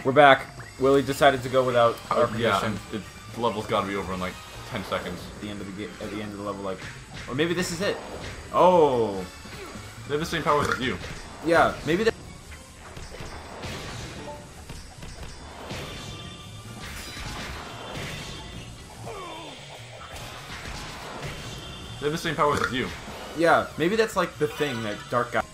We're back. Willie decided to go without our Yeah, permission. and the level's got to be over in like 10 seconds. At the end of the level, like, or maybe this is it. Oh, They have the same powers as you. yeah, maybe that. They have the same powers as you. Yeah, maybe that's like the thing that Dark got.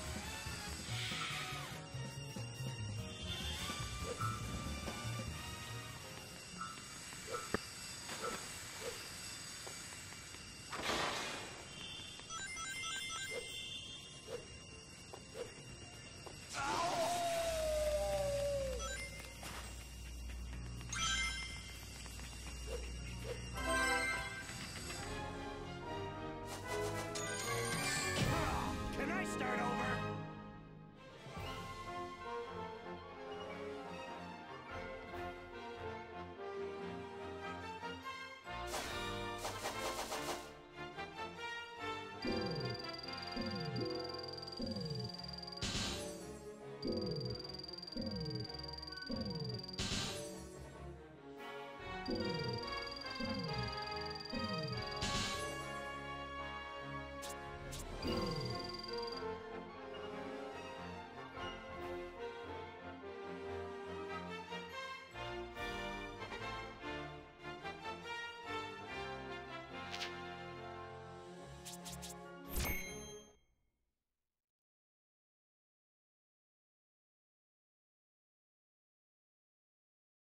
Can I start over?